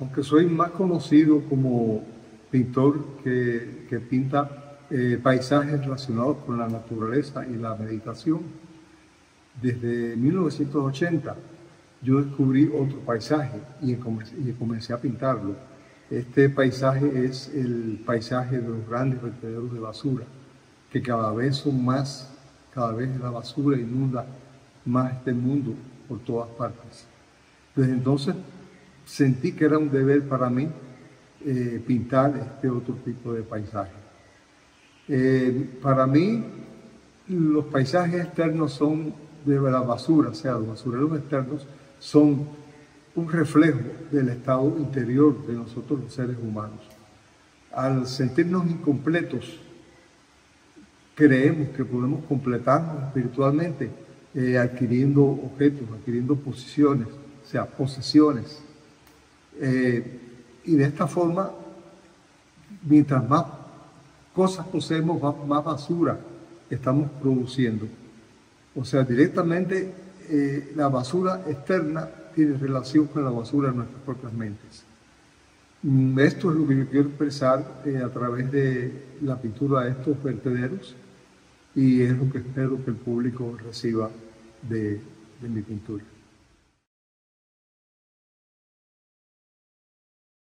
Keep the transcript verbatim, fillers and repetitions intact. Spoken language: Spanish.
aunque soy más conocido como pintor que, que pinta eh, paisajes relacionados con la naturaleza y la meditación, desde mil novecientos ochenta yo descubrí otro paisaje y comencé, y comencé a pintarlo. Este paisaje es el paisaje de los grandes vertederos de basura, que cada vez son más, cada vez la basura inunda más este mundo por todas partes. Desde entonces sentí que era un deber para mí eh, pintar este otro tipo de paisaje. Eh, para mí, los paisajes externos son de la basura, o sea, los basureros externos son un reflejo del estado interior de nosotros los seres humanos. Al sentirnos incompletos, creemos que podemos completarnos espiritualmente eh, adquiriendo objetos, adquiriendo posiciones, o sea, posesiones. Eh, y de esta forma, mientras más cosas poseemos, más, más basura estamos produciendo. O sea, directamente eh, la basura externa tiene relación con la basura de nuestras propias mentes. Esto es lo que yo quiero expresar eh, a través de la pintura de estos vertederos, y es lo que espero que el público reciba de, de mi pintura.